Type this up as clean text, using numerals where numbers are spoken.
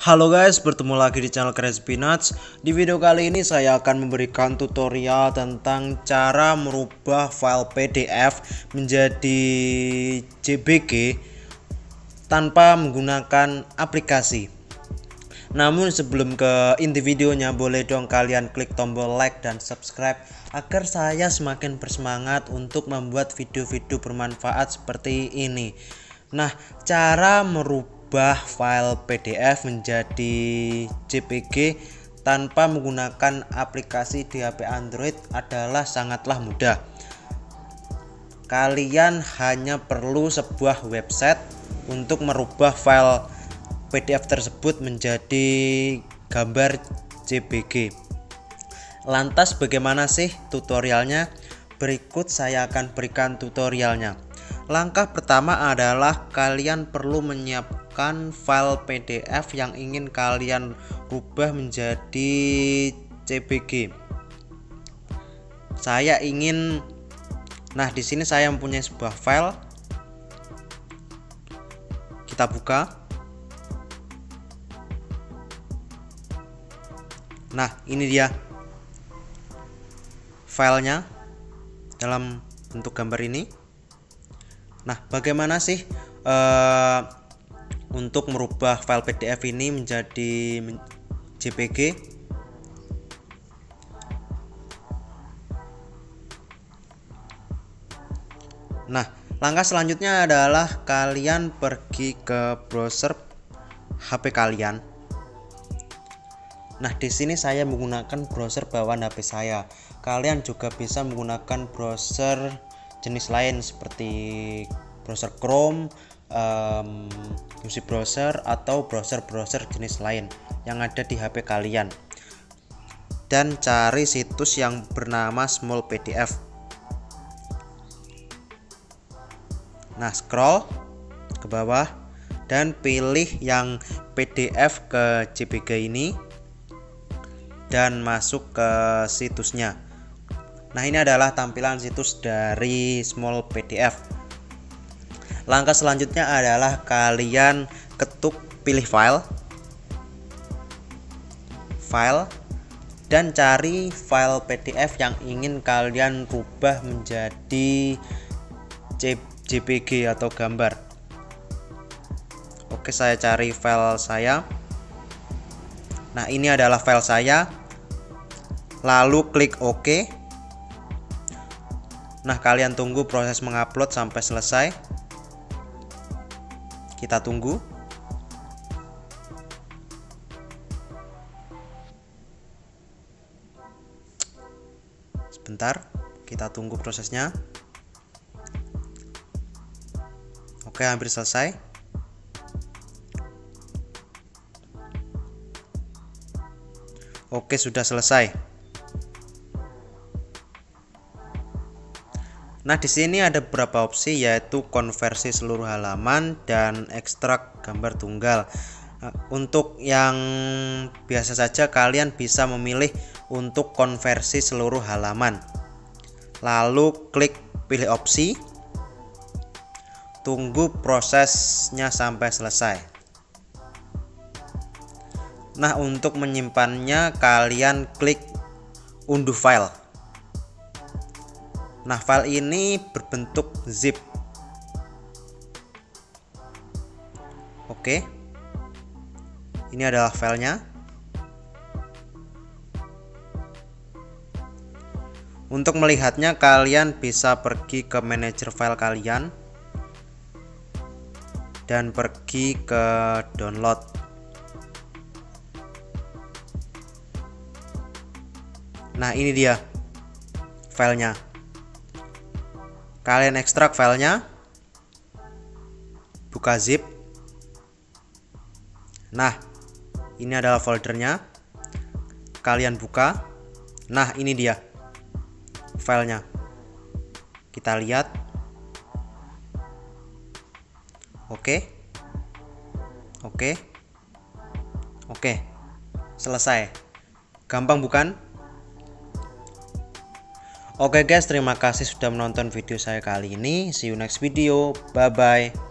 Halo guys, bertemu lagi di channel Crazy Peanuts. Di video kali ini saya akan memberikan tutorial tentang cara merubah file PDF menjadi JPG tanpa menggunakan aplikasi. Namun sebelum ke inti videonya, boleh dong kalian klik tombol like dan subscribe agar saya semakin bersemangat untuk membuat video-video bermanfaat seperti ini. Nah, cara merubah file PDF menjadi JPG tanpa menggunakan aplikasi di HP Android adalah sangatlah mudah. Kalian hanya perlu sebuah website untuk merubah file PDF tersebut menjadi gambar JPG. Lantas bagaimana sih tutorialnya? Berikut saya akan berikan tutorialnya. Langkah pertama adalah kalian perlu menyiapkan file PDF yang ingin kalian rubah menjadi JPG. Di sini saya mempunyai sebuah file. Kita buka. Nah, ini dia filenya dalam bentuk gambar ini. Nah, bagaimana sih untuk merubah file PDF ini menjadi JPG? Nah, langkah selanjutnya adalah kalian pergi ke browser HP kalian. Nah, di sini saya menggunakan browser bawaan HP saya. Kalian juga bisa menggunakan browser jenis lain seperti browser Chrome, UC browser atau browser jenis lain yang ada di HP kalian, dan cari situs yang bernama Small PDF. Nah, scroll ke bawah dan pilih yang PDF ke JPG ini dan masuk ke situsnya. Nah, ini adalah tampilan situs dari Small PDF. Langkah selanjutnya adalah kalian ketuk pilih file, dan cari file PDF yang ingin kalian rubah menjadi JPG atau gambar. Oke, saya cari file saya. Nah, ini adalah file saya. Lalu klik OK. Nah, kalian tunggu proses mengupload sampai selesai. Kita tunggu. Sebentar, kita tunggu prosesnya. Oke, hampir selesai. Oke, sudah selesai. Nah, di sini ada beberapa opsi, yaitu konversi seluruh halaman dan ekstrak gambar tunggal. Untuk yang biasa saja kalian bisa memilih untuk konversi seluruh halaman. Lalu klik pilih opsi. Tunggu prosesnya sampai selesai. Nah, untuk menyimpannya kalian klik unduh file. Nah, file ini berbentuk zip. Oke. Ini adalah filenya. Untuk melihatnya kalian bisa pergi ke manajer file kalian dan pergi ke download. Nah, ini dia filenya. Kalian ekstrak filenya, buka zip. Nah, ini adalah foldernya. Kalian buka. Nah, ini dia filenya. Kita lihat. Oke. Selesai. Gampang bukan? Oke guys, terima kasih sudah menonton video saya kali ini. See you next video. Bye bye.